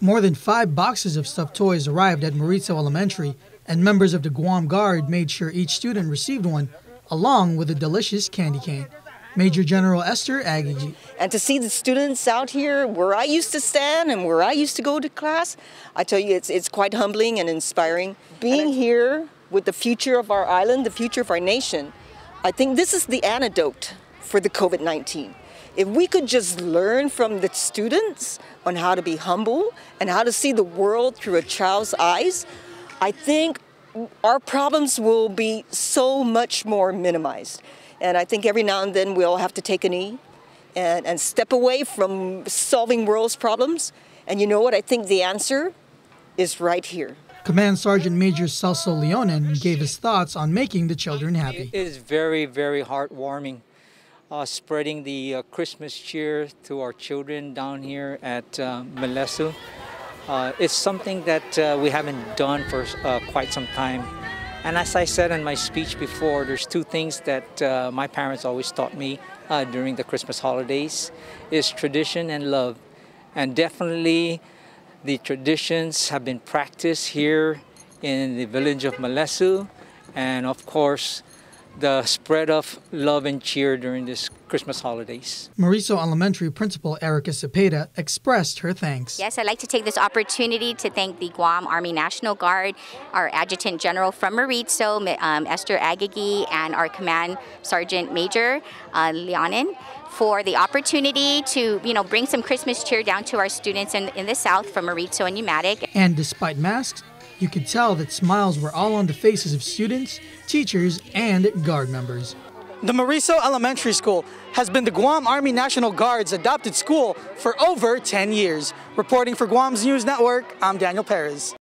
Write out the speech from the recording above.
More than 5 boxes of stuffed toys arrived at Merizo Elementary, and members of the Guam Guard made sure each student received one, along with a delicious candy cane. Major General Esther Agigi. And to see the students out here where I used to stand and where I used to go to class, I tell you, it's quite humbling and inspiring. Being here with the future of our island, the future of our nation, I think this is the antidote for the COVID-19. If we could just learn from the students on how to be humble and how to see the world through a child's eyes, I think our problems will be so much more minimized. And I think every now and then we all have to take a knee and step away from solving world's problems. And you know what? I think the answer is right here. Command Sergeant Major Celso Leonen gave his thoughts on making the children happy. It is very, very heartwarming. Spreading the Christmas cheer to our children down here at Merizo. It's something that we haven't done for quite some time. And as I said in my speech before, there's 2 things that my parents always taught me during the Christmas holidays, is tradition and love. And definitely the traditions have been practiced here in the village of Merizo, and of course, the spread of love and cheer during this Christmas holidays. Merizo Elementary Principal Erica Cepeda expressed her thanks. Yes, I'd like to take this opportunity to thank the Guam Army National Guard, our Adjutant General from Merizo, Esther Agigi, and our Command Sergeant Major Leonen, for the opportunity to, bring some Christmas cheer down to our students in the South from Merizo and Pneumatic. And despite masks, you could tell that smiles were all on the faces of students, teachers, and Guard members. The Merizo Elementary School has been the Guam Army National Guard's adopted school for over 10 years. Reporting for Guam's News Network, I'm Daniel Perez.